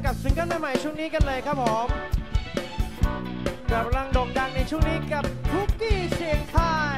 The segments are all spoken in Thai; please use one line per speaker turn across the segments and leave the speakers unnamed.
กับซิงเกิลใหม่ๆช่วงนี้กันเลยครับผมกำลังโด่งดังในช่วงนี้กับคุกกี้เชียงคาย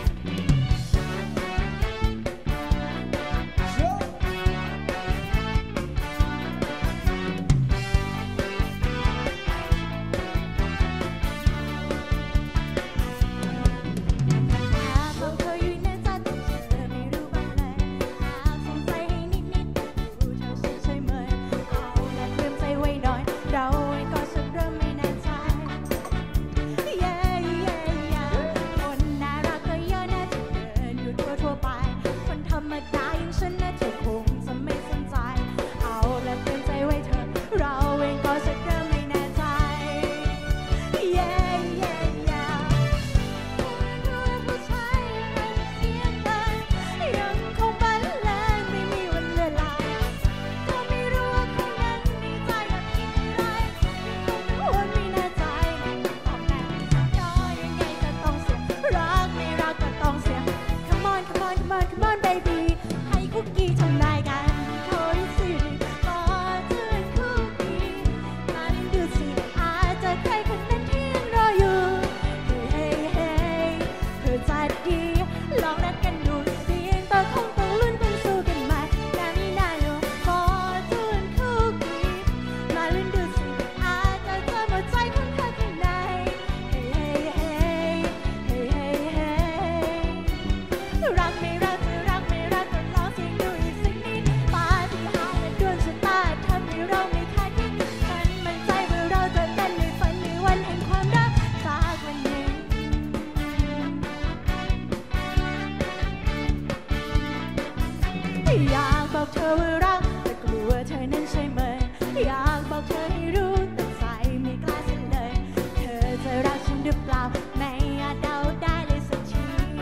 อยากบอกเธอว่ารักแต่กลัวเธอนั้นใช่ไหมอยากบอกเธอให้รู้แต่ใจไม่กล้าเฉลยเธอจะรักฉันหรือเปล่าไม่อาจเดาได้เลยสักที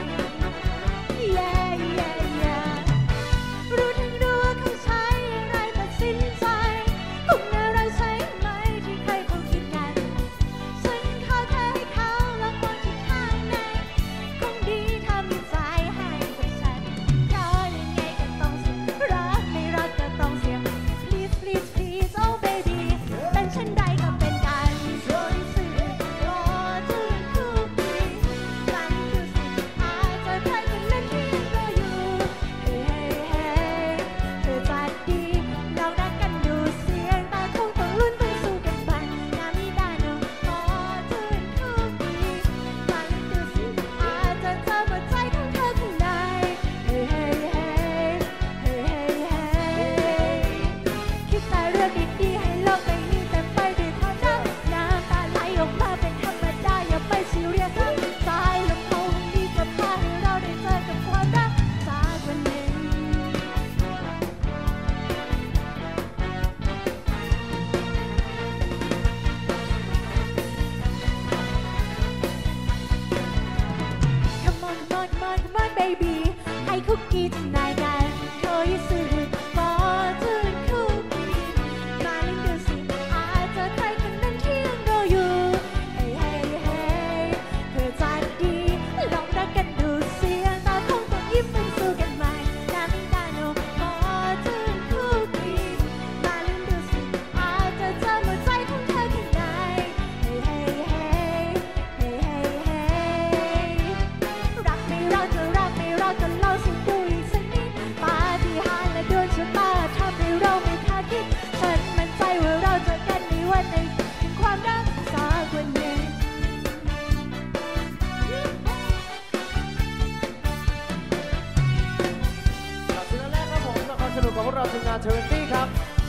รู้ทั้งรู้ว่าเขาใช้อะไรตัดสินใจคงอะไรใช่ไหมที่ใครเขาคิดกันฉันขอแค่ให้เขาและคนที่ข้างในคงดีทำใจให้กับฉันเพราะยังไงก็ต้องเสียรักไม่รักก็ต้องเสีย please please please oh baby เป็นฉันใดก็เป็นการช่วยสื่อรอจนทุกทีมันคือสิ่งอาจจะใครคนนั้นที่ยังรออยู่เฮ้เธอจะดีเรารักกันดูเสียงแต่คงต้องลุ้นต้องสู้กันไปน้ำนี้ได้เนอะรอจนทุกทีมันคือสิ่งอาจจะเจอหัวใจของเธอข้างในคิดแต่เรื่องดีๆให้โลกใบนี้เต็มไปด้วยความรักน้ำตาไหลออกมาเป็นธรรมดาอย่าไปซีเรียสสายลมคงดีจะพาให้เราได้เจอกับความรักสักวันหนึ่งCome on come on come on come on baby ให้คุกกี้ทำนายกันเธอยิ่งสื่อฟอร์จูนคุกกี้มาเล่นดูสิอาจจะใครคนนั้นที่ยังรออยู่เฮ้เธอจะดีลองรักกันดูเสียงตาคงต้องยิ้มมันสู้กันใหม่น้ำตาโนฟอร์จูนคุกกี้มาเล่นดูสิอาจจะเจอหัวใจของเธอข้างในรักไม่รักจะรักไม่รักก็ลองสิดูอีกสักนิดปาฏิหาริย์และดวงชะตาทำให้เราไม่คาดคิดฉันมั่นใจว่าเราเจอกันในวันหนึ่งถึงความรักสักวันหนึ่ง
ซิงเกิลแรกครับผมละครสนุกของพวกเราทีมงาน20ครับ